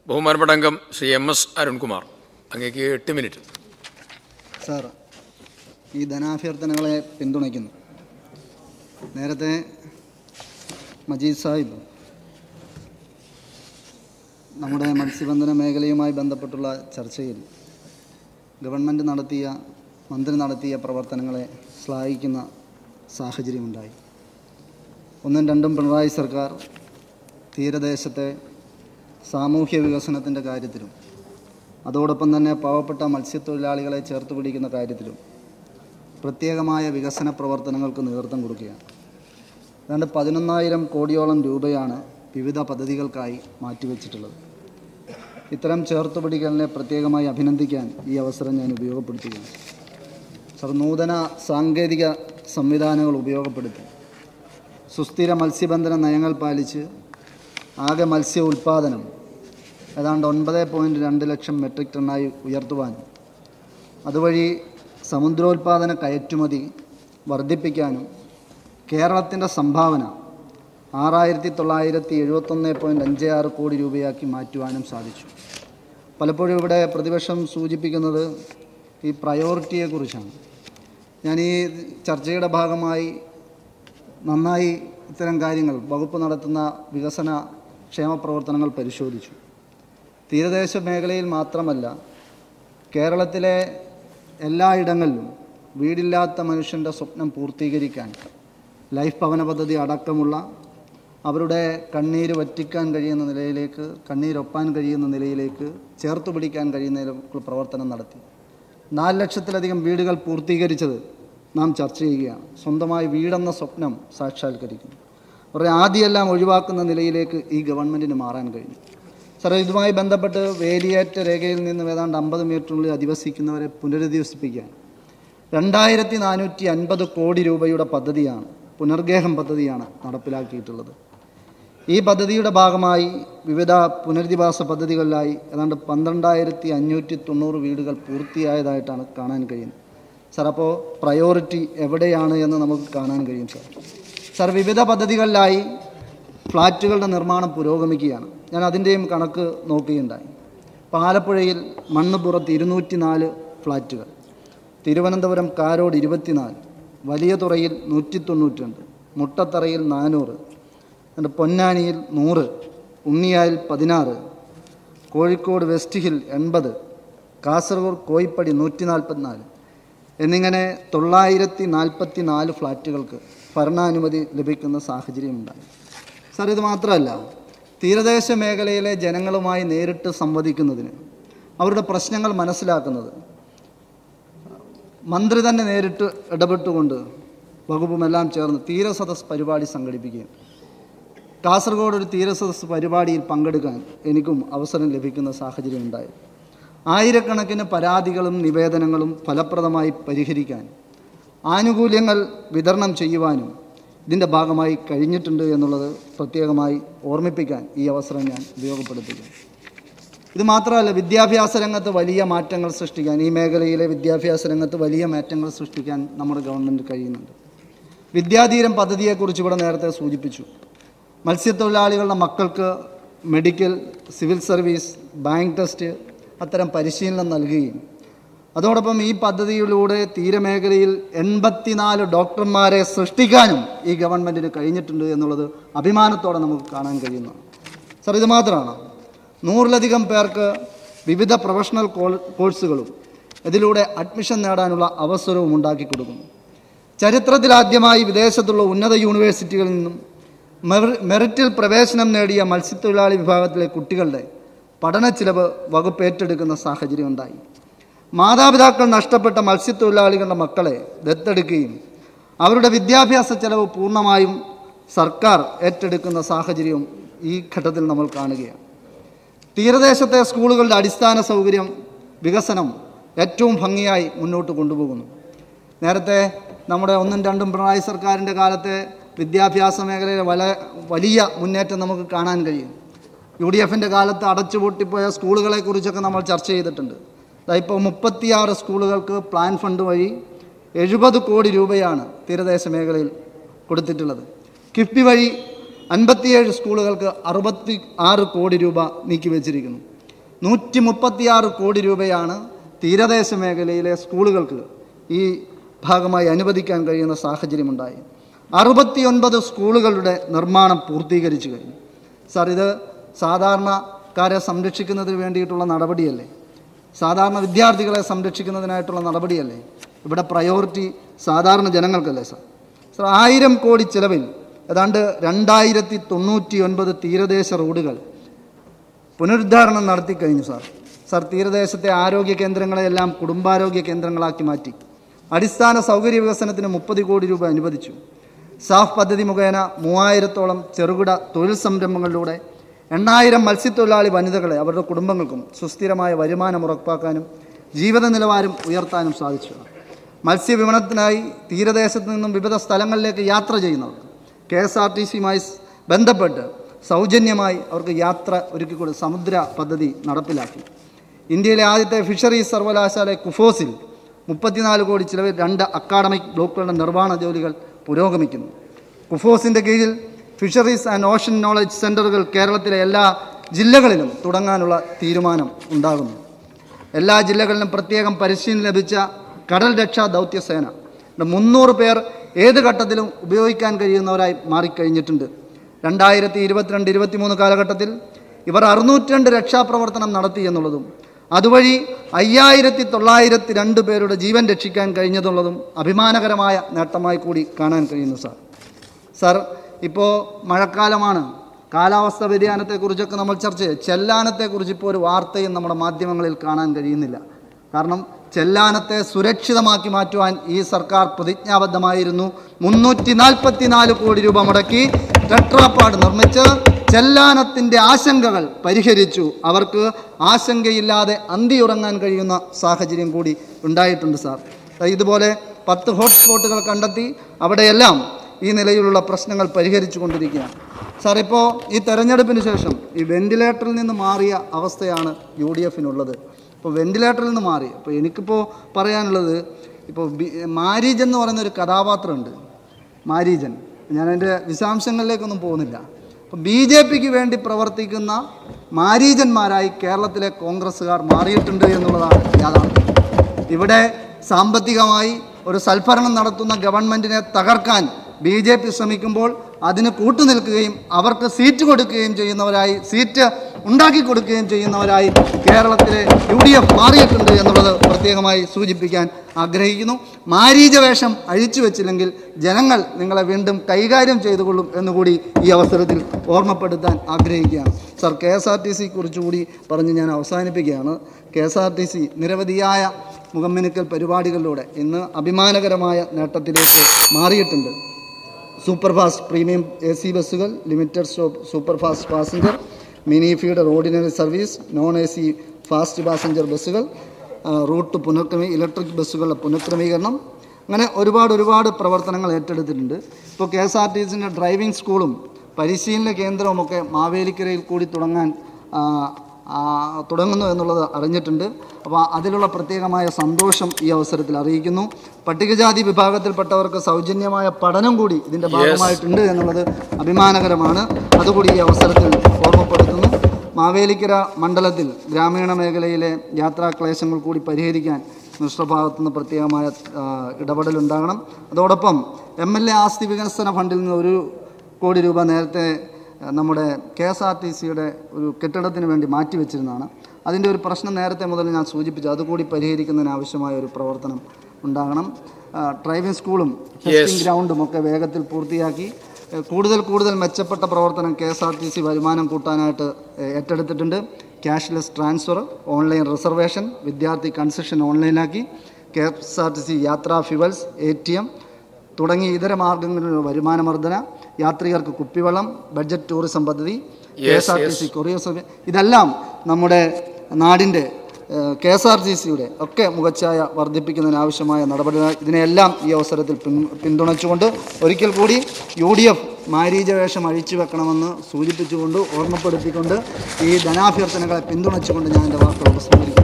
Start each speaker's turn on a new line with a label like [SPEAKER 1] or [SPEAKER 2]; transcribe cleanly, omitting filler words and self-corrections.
[SPEAKER 1] ബഹുമാനപ്പെട്ട അംഗം ശ്രീ MS അരുൺകുമാർ, അങ്ങേക്ക് 8 മിനിറ്റ്.
[SPEAKER 2] സാർ, ഈ ധനാഭ്യർത്ഥനകളെ പിന്തുണയ്ക്കുന്നു. നേരത്തെ മജീദ് സാഹിബ് നമ്മുടെ മത്സ്യബന്ധന മേഖലയുമായി ബന്ധപ്പെട്ടുള്ള ചർച്ചയിൽ മന്ത്രി നടത്തിയ പ്രവർത്തനങ്ങളെ ശ്ലാഘിക്കുന്ന സാഹചര്യമുണ്ടായി. ഒന്നും രണ്ടും പിണറായി സർക്കാർ തീരദേശത്തെ സാമൂഹ്യ വികസനത്തിൻ്റെ കാര്യത്തിലും അതോടൊപ്പം തന്നെ പാവപ്പെട്ട മത്സ്യത്തൊഴിലാളികളെ ചേർത്ത് പിടിക്കുന്ന കാര്യത്തിലും പ്രത്യേകമായ വികസന പ്രവർത്തനങ്ങൾക്ക് നേതൃത്വം കൊടുക്കുകയാണ്. ഏതാണ്ട് 11,000 കോടിയോളം രൂപയാണ് വിവിധ പദ്ധതികൾക്കായി മാറ്റിവെച്ചിട്ടുള്ളത്. ഇത്തരം ചേർത്തുപിടിക്കലിനെ പ്രത്യേകമായി അഭിനന്ദിക്കാൻ ഈ അവസരം ഞാൻ ഉപയോഗപ്പെടുത്തുകയാണ്. സർ, നൂതന സാങ്കേതിക സംവിധാനങ്ങൾ ഉപയോഗപ്പെടുത്തി സുസ്ഥിര മത്സ്യബന്ധന നയങ്ങൾ പാലിച്ച് ആകെ മത്സ്യ ഉൽപ്പാദനം ഏതാണ്ട് 9.2 ലക്ഷം മെട്രിക് ടണ്ണായി ഉയർത്തുവാനും അതുവഴി സമുദ്രോൽപാദന കയറ്റുമതി വർദ്ധിപ്പിക്കാനും കേരളത്തിൻ്റെ സംഭാവന 6,971.56 കോടി രൂപയാക്കി മാറ്റുവാനും സാധിച്ചു. പലപ്പോഴും ഇവിടെ പ്രതിപക്ഷം സൂചിപ്പിക്കുന്നത് ഈ പ്രയോറിറ്റിയെക്കുറിച്ചാണ്. ഞാൻ ഈ ചർച്ചയുടെ ഭാഗമായി നന്നായി ഇത്തരം കാര്യങ്ങൾ വകുപ്പ് നടത്തുന്ന വികസന ക്ഷേമ പ്രവർത്തനങ്ങൾ പരിശോധിച്ചു. തീരദേശ മേഖലയിൽ മാത്രമല്ല, കേരളത്തിലെ എല്ലായിടങ്ങളിലും വീടില്ലാത്ത മനുഷ്യൻ്റെ സ്വപ്നം പൂർത്തീകരിക്കാൻ ലൈഫ് ഭവന പദ്ധതി അടക്കമുള്ള അവരുടെ കണ്ണീര് വറ്റിക്കാൻ കഴിയുന്ന നിലയിലേക്ക്, കണ്ണീരൊപ്പാൻ കഴിയുന്ന നിലയിലേക്ക്, ചേർത്ത് പിടിക്കാൻ കഴിയുന്ന പ്രവർത്തനം നടത്തി. 4 ലക്ഷത്തിലധികം വീടുകൾ പൂർത്തീകരിച്ചത് നാം ചർച്ച ചെയ്യുകയാണ്. സ്വന്തമായി വീടെന്ന സ്വപ്നം സാക്ഷാത്കരിക്കുന്നു. അവരുടെ ആദ്യമെല്ലാം ഒഴിവാക്കുന്ന നിലയിലേക്ക് ഈ ഗവൺമെൻറ്റിന് മാറാൻ കഴിഞ്ഞു. സാർ, ഇതുമായി ബന്ധപ്പെട്ട് വേലിയേറ്റ രേഖയിൽ നിന്ന് ഏതാണ്ട് 50 മീറ്ററിനുള്ളിൽ അധിവസിക്കുന്നവരെ പുനരധിവസിപ്പിക്കാൻ 2,450 കോടി രൂപയുടെ പദ്ധതിയാണ്, പുനർഗേഹം പദ്ധതിയാണ് നടപ്പിലാക്കിയിട്ടുള്ളത്. ഈ പദ്ധതിയുടെ ഭാഗമായി വിവിധ പുനരധിവാസ പദ്ധതികളിലായി ഏതാണ്ട് 12,590 വീടുകൾ പൂർത്തിയായതായിട്ടാണ് കാണാൻ കഴിയുന്നത്. സാർ, അപ്പോൾ പ്രയോറിറ്റി എവിടെയാണ് എന്ന് നമുക്ക് കാണാൻ കഴിയും. സാർ, വിവിധ പദ്ധതികളിലായി ഫ്ലാറ്റുകളുടെ നിർമ്മാണം പുരോഗമിക്കുകയാണ്. ഞാൻ അതിൻ്റെയും കണക്ക് നോക്കുകയുണ്ടായി. ആലപ്പുഴയിൽ മണ്ണുപുറത്ത് 204 ഫ്ലാറ്റുകൾ, തിരുവനന്തപുരം കാരോട് 24, വലിയ തുറയിൽ 192, മുട്ടത്തറയിൽ 400, പൊന്നാനിയിൽ 100, ഉണ്ണിയായിൽ 16, കോഴിക്കോട് വെസ്റ്റ് ഹിൽ 80, കാസർഗോഡ് കോയിപ്പടി 144 എന്നിങ്ങനെ 944 ഫ്ലാറ്റുകൾക്ക് ഭരണാനുമതി ലഭിക്കുന്ന സാഹചര്യമുണ്ടായി. സാർ, ഇത് മാത്രമല്ല, തീരദേശ മേഖലയിലെ ജനങ്ങളുമായി നേരിട്ട് സംവദിക്കുന്നതിന്, അവരുടെ പ്രശ്നങ്ങൾ മനസ്സിലാക്കുന്നത് മന്ത്രി തന്നെ നേരിട്ട് ഇടപെട്ടുകൊണ്ട് വകുപ്പുമെല്ലാം ചേർന്ന് തീരസദസ് പരിപാടി സംഘടിപ്പിക്കുകയും കാസർഗോഡ് ഒരു തീരസദസ് പരിപാടിയിൽ പങ്കെടുക്കാൻ എനിക്കും അവസരം ലഭിക്കുന്ന സാഹചര്യം ഉണ്ടായി. ആയിരക്കണക്കിന് പരാതികളും നിവേദനങ്ങളും ഫലപ്രദമായി പരിഹരിക്കാൻ, ആനുകൂല്യങ്ങൾ വിതരണം ചെയ്യുവാനും ഇതിൻ്റെ ഭാഗമായി കഴിഞ്ഞിട്ടുണ്ട് എന്നുള്ളത് പ്രത്യേകമായി ഓർമ്മിപ്പിക്കാൻ ഈ അവസരം ഞാൻ ഉപയോഗപ്പെടുത്തുകയാണ്. ഇത് മാത്രമല്ല, വിദ്യാഭ്യാസ രംഗത്ത് വലിയ മാറ്റങ്ങൾ സൃഷ്ടിക്കാൻ, ഈ മേഖലയിലെ വിദ്യാഭ്യാസ രംഗത്ത് വലിയ മാറ്റങ്ങൾ സൃഷ്ടിക്കാൻ നമ്മുടെ ഗവൺമെൻറ് കഴിയുന്നുണ്ട്. വിദ്യാധീരം പദ്ധതിയെക്കുറിച്ച് ഇവിടെ നേരത്തെ സൂചിപ്പിച്ചു. മത്സ്യത്തൊഴിലാളികളുടെ മക്കൾക്ക് medical, civil service, bank test അത്തരം പരിശീലനം നൽകുകയും അതോടൊപ്പം ഈ പദ്ധതിയിലൂടെ തീരമേഖലയിൽ 84 ഡോക്ടർമാരെ സൃഷ്ടിക്കാനും ഈ ഗവൺമെൻറ്റിന് കഴിഞ്ഞിട്ടുണ്ട് എന്നുള്ളത് അഭിമാനത്തോടെ നമുക്ക് കാണാൻ കഴിയുന്നതാണ്. സാർ, ഇത് മാത്രമാണ്, 100-ലധികം പേർക്ക് വിവിധ പ്രൊഫഷണൽ കോഴ്സുകളും ഇതിലൂടെ അഡ്മിഷൻ നേടാനുള്ള അവസരവും ഉണ്ടാക്കി കൊടുക്കുന്നു. ചരിത്രത്തിലാദ്യമായി വിദേശത്തുള്ള ഉന്നത യൂണിവേഴ്സിറ്റികളിൽ നിന്നും മെറിറ്റിൽ പ്രവേശനം നേടിയ മത്സ്യത്തൊഴിലാളി വിഭാഗത്തിലെ കുട്ടികളുടെ പഠന ചിലവ് വകുപ്പ് ഏറ്റെടുക്കുന്ന സാഹചര്യം ഉണ്ടായി. മാതാപിതാക്കൾ നഷ്ടപ്പെട്ട മത്സ്യത്തൊഴിലാളികളുടെ മക്കളെ ദത്തെടുക്കുകയും അവരുടെ വിദ്യാഭ്യാസ ചെലവ് പൂർണ്ണമായും സർക്കാർ ഏറ്റെടുക്കുന്ന സാഹചര്യവും ഈ ഘട്ടത്തിൽ നമ്മൾ കാണുകയാണ്. തീരദേശത്തെ സ്കൂളുകളുടെ അടിസ്ഥാന സൗകര്യം വികസനം ഏറ്റവും ഭംഗിയായി മുന്നോട്ട് കൊണ്ടുപോകുന്നു. നേരത്തെ നമ്മുടെ 1-2 പിണറായി സർക്കാരിൻ്റെ കാലത്തെ വിദ്യാഭ്യാസ മേഖലയിലെ വലിയ മുന്നേറ്റം നമുക്ക് കാണാൻ കഴിയും. UDFൻ്റെ കാലത്ത് അടച്ചുപൂട്ടിപ്പോയ സ്കൂളുകളെക്കുറിച്ചൊക്കെ നമ്മൾ ചർച്ച ചെയ്തിട്ടുണ്ട്. ഇപ്പോൾ 36 സ്കൂളുകൾക്ക് പ്ലാൻ ഫണ്ട് വഴി 70 കോടി രൂപയാണ് തീരദേശ മേഖലയിൽ കൊടുത്തിട്ടുള്ളത്. കിഫ്ബി വഴി 57 സ്കൂളുകൾക്ക് 66 കോടി രൂപ നീക്കിവെച്ചിരിക്കുന്നു. 136 കോടി രൂപയാണ് തീരദേശ മേഖലയിലെ സ്കൂളുകൾക്ക് ഈ ഭാഗമായി അനുവദിക്കാൻ കഴിയുന്ന സാഹചര്യമുണ്ടായി. 69 സ്കൂളുകളുടെ നിർമ്മാണം പൂർത്തീകരിച്ചു കഴിഞ്ഞു. സാർ, ഇത് സാധാരണക്കാരെ സംരക്ഷിക്കുന്നതിന് വേണ്ടിയിട്ടുള്ള നടപടിയല്ലേ? സാധാരണ വിദ്യാർത്ഥികളെ സംരക്ഷിക്കുന്നതിനായിട്ടുള്ള നടപടിയല്ലേ? ഇവിടെ പ്രയോറിറ്റി സാധാരണ ജനങ്ങൾക്കല്ലേ സാർ? സാർ, 1000 കോടി ചിലവിൽ ഏതാണ്ട് 2099 തീരദേശ റോഡുകൾ പുനരുദ്ധാരണം നടത്തിക്കഴിഞ്ഞു സാർ. സാർ, തീരദേശത്തെ ആരോഗ്യ കേന്ദ്രങ്ങളെയെല്ലാം കുടുംബാരോഗ്യ കേന്ദ്രങ്ങളാക്കി മാറ്റി. അടിസ്ഥാന സൗകര്യ വികസനത്തിന് 30 കോടി രൂപ അനുവദിച്ചു. സാഫ് പദ്ധതി മുഖേന 3000-ഓളം ചെറുകിട തൊഴിൽ സംരംഭങ്ങളിലൂടെ 8000 മത്സ്യത്തൊഴിലാളി വനിതകളെ അവരുടെ കുടുംബങ്ങൾക്കും സുസ്ഥിരമായ വരുമാനം ഉറപ്പാക്കാനും ജീവിത നിലവാരം ഉയർത്താനും സാധിച്ചു. മത്സ്യവിപണനത്തിനായി തീരദേശത്ത് നിന്നും വിവിധ സ്ഥലങ്ങളിലേക്ക് യാത്ര ചെയ്യുന്നവർക്ക് KSRTCയുമായി ബന്ധപ്പെട്ട് സൗജന്യമായി അവർക്ക് യാത്ര ഒരുക്കിക്കൊണ്ട് സമുദ്ര പദ്ധതി നടപ്പിലാക്കി. ഇന്ത്യയിലെ ആദ്യത്തെ ഫിഷറീസ് സർവകലാശാല കുഫോസിൽ 34 കോടി ചിലവിൽ 2 അക്കാഡമിക് ബ്ലോക്കുകളുടെ നിർമ്മാണ ജോലികൾ പുരോഗമിക്കുന്നു. കുഫോസിൻ്റെ കീഴിൽ ഫിഷറീസ് ആൻഡ് ഓഷൻ നോളജ് സെൻ്ററുകൾ കേരളത്തിലെ എല്ലാ ജില്ലകളിലും തുടങ്ങാനുള്ള തീരുമാനം ഉണ്ടാകുന്നു. എല്ലാ ജില്ലകളിലും പ്രത്യേകം പരിശീലനം ലഭിച്ച കടൽ രക്ഷാ ദൗത്യസേന 300 പേർ ഏത് ഘട്ടത്തിലും ഉപയോഗിക്കാൻ കഴിയുന്നവരായി മാറിക്കഴിഞ്ഞിട്ടുണ്ട്. 2022-23 കാലഘട്ടത്തിൽ ഇവർ 602 രക്ഷാപ്രവർത്തനം നടത്തി എന്നുള്ളതും അതുവഴി 5902 പേരുടെ ജീവൻ രക്ഷിക്കാൻ കഴിഞ്ഞതുള്ളതും അഭിമാനകരമായ നേട്ടമായി കൂടി കാണാൻ കഴിയുന്നു സാർ. സാർ, ഇപ്പോൾ മഴക്കാലമാണ്. കാലാവസ്ഥ വ്യതിയാനത്തെക്കുറിച്ചൊക്കെ നമ്മൾ ചർച്ച ചെയ്യും. ചെല്ലാനത്തെക്കുറിച്ച് ഇപ്പോൾ ഒരു വാർത്തയും നമ്മുടെ മാധ്യമങ്ങളിൽ കാണാൻ കഴിയുന്നില്ല. കാരണം ചെല്ലാനത്തെ സുരക്ഷിതമാക്കി മാറ്റുവാൻ ഈ സർക്കാർ പ്രതിജ്ഞാബദ്ധമായിരുന്നു. 344 കോടി രൂപ മുടക്കി ടെട്രാപാഡ് നിർമ്മിച്ച് ചെല്ലാനത്തിൻ്റെ ആശങ്കകൾ പരിഹരിച്ചു. അവർക്ക് ആശങ്കയില്ലാതെ അന്തിയുറങ്ങാൻ കഴിയുന്ന സാഹചര്യം കൂടി ഉണ്ടായിട്ടുണ്ട് സാർ. ഇതുപോലെ 10 ഹോട്ട്സ്പോട്ടുകൾ കണ്ടെത്തി അവിടെയെല്ലാം ഈ നിലയിലുള്ള പ്രശ്നങ്ങൾ പരിഹരിച്ചു കൊണ്ടിരിക്കുകയാണ് സാർ. ഇപ്പോൾ ഈ തെരഞ്ഞെടുപ്പിന് ശേഷം ഈ വെന്റിലേറ്ററിൽ നിന്ന് മാറിയ അവസ്ഥയാണ് UDFനുള്ളത്. ഇപ്പോൾ വെന്റിലേറ്ററിൽ നിന്ന് മാറി. അപ്പോൾ എനിക്കിപ്പോൾ പറയാനുള്ളത്, ഇപ്പോൾ മാരീജൻ എന്ന് പറയുന്നൊരു കഥാപാത്രമുണ്ട്. മാരീജൻ, ഞാനതിൻ്റെ വിശദാംശങ്ങളിലേക്കൊന്നും പോകുന്നില്ല. അപ്പോൾ BJPക്ക് വേണ്ടി പ്രവർത്തിക്കുന്ന മാരീജന്മാരായി കേരളത്തിലെ കോൺഗ്രസ്സുകാർ മാറിയിട്ടുണ്ട് എന്നുള്ളതാണ് യാഥാർത്ഥ്യം. ഇവിടെ സാമ്പത്തികമായി ഒരു സൽഭരണം നടത്തുന്ന ഗവൺമെൻറ്റിനെ തകർക്കാൻ BJP ശ്രമിക്കുമ്പോൾ അതിന് കൂട്ടുനിൽക്കുകയും അവർക്ക് സീറ്റ് കൊടുക്കുകയും ചെയ്യുന്നവരായി, സീറ്റ് ഉണ്ടാക്കി കൊടുക്കുകയും ചെയ്യുന്നവരായി കേരളത്തിലെ UDF മാറിയിട്ടുണ്ട് എന്നുള്ളത് പ്രത്യേകമായി സൂചിപ്പിക്കാൻ ആഗ്രഹിക്കുന്നു. മാരീചവേഷം അഴിച്ചു വെച്ചില്ലെങ്കിൽ ജനങ്ങൾ നിങ്ങളെ വീണ്ടും കൈകാര്യം ചെയ്തുകൊള്ളും എന്നുകൂടി ഈ അവസരത്തിൽ ഓർമ്മപ്പെടുത്താൻ ആഗ്രഹിക്കുകയാണ് സാർ. KSRTC കുറിച്ചുകൂടി പറഞ്ഞ് ഞാൻ അവസാനിപ്പിക്കുകയാണ്. KSRTC നിരവധിയായ മുഖംമിനുക്കൽ പരിപാടികളിലൂടെ ഇന്ന് അഭിമാനകരമായ നേട്ടത്തിലേക്ക് മാറിയിട്ടുണ്ട്. സൂപ്പർ ഫാസ്റ്റ് പ്രീമിയം AC ബസ്സുകൾ, limited stop super fast passenger, mini feeder ordinary service, non AC fast passenger ബസ്സുകൾ, റൂട്ട് ഇലക്ട്രിക് ബസ്സുകളുടെ പുനഃക്രമീകരണം, അങ്ങനെ ഒരുപാട് പ്രവർത്തനങ്ങൾ ഏറ്റെടുത്തിട്ടുണ്ട്. ഇപ്പോൾ KSRTCൻ്റെ ഡ്രൈവിംഗ് സ്കൂളും പരിശീലന കേന്ദ്രവുമൊക്കെ മാവേലിക്കരയിൽ കൂടി തുടങ്ങുന്നു എന്നുള്ളത് അറിഞ്ഞിട്ടുണ്ട്. അപ്പോൾ അതിലുള്ള പ്രത്യേകമായ സന്തോഷം ഈ അവസരത്തിൽ അറിയിക്കുന്നു. പട്ടികജാതി വിഭാഗത്തിൽപ്പെട്ടവർക്ക് സൗജന്യമായ പഠനം കൂടി ഇതിൻ്റെ ഭാഗമായിട്ടുണ്ട് എന്നുള്ളത് അഭിമാനകരമാണ്. അതുകൂടി ഈ അവസരത്തിൽ ഓർമ്മപ്പെടുത്തുന്നു. മാവേലിക്കര മണ്ഡലത്തിൽ ഗ്രാമീണ മേഖലയിലെ യാത്രാക്ലേശങ്ങൾ കൂടി പരിഹരിക്കാൻ മിനിസ്റ്റർ ഭാഗത്തുനിന്ന് പ്രത്യേകമായ ഇടപെടലുണ്ടാകണം. അതോടൊപ്പം MLA ആസ്തി വികസന ഫണ്ടിൽ നിന്ന് 1 കോടി രൂപ നേരത്തെ നമ്മുടെ KSRTCയുടെ ഒരു കെട്ടിടത്തിന് വേണ്ടി മാറ്റിവെച്ചിരുന്നതാണ്. അതിൻ്റെ ഒരു പ്രശ്നം നേരത്തെ മുതൽ ഞാൻ സൂചിപ്പിച്ചു. അതുകൂടി പരിഹരിക്കുന്നതിന് ആവശ്യമായ ഒരു പ്രവർത്തനം ഉണ്ടാകണം. ഡ്രൈവിംഗ് സ്കൂളും ടെസ്റ്റിംഗ് ഗ്രൗണ്ടും ഒക്കെ വേഗത്തിൽ പൂർത്തിയാക്കി കൂടുതൽ മെച്ചപ്പെട്ട പ്രവർത്തനം KSRTC വരുമാനം കൂട്ടാനായിട്ട് ഏറ്റെടുത്തിട്ടുണ്ട്. ക്യാഷ്ലെസ് ട്രാൻസ്ഫർ, ഓൺലൈൻ റിസർവേഷൻ, വിദ്യാർത്ഥി കൺസെഷൻ ഓൺലൈനാക്കി, KSRTC യാത്രാ ഫ്യുവൽസ്, ATM തുടങ്ങിയ ഇതര മാർഗങ്ങളിലുള്ള വരുമാനവർദ്ധന, യാത്രികർക്ക് കുപ്പിവെള്ളം, ബഡ്ജറ്റ് ടൂറിസം പദ്ധതി, KSRTC കൊറിയർ സർവീസ്, ഇതെല്ലാം നമ്മുടെ നാടിൻ്റെ KSRTCയുടെ ഒക്കെ മുഖച്ഛായ വർദ്ധിപ്പിക്കുന്നതിനാവശ്യമായ നടപടികൾ. ഇതിനെല്ലാം ഈ അവസരത്തിൽ പിന്തുണച്ചുകൊണ്ട് ഒരിക്കൽ കൂടി UDF മാരീചവേഷം അഴിച്ചു വെക്കണമെന്ന് സൂചിപ്പിച്ചുകൊണ്ട് ഓർമ്മപ്പെടുത്തിക്കൊണ്ട് ഈ ധനാഭ്യർത്ഥനകളെ പിന്തുണച്ചുകൊണ്ട് ഞാൻ എൻ്റെ വാക്കുകൾ ഉപസംഹരിക്കുന്നു.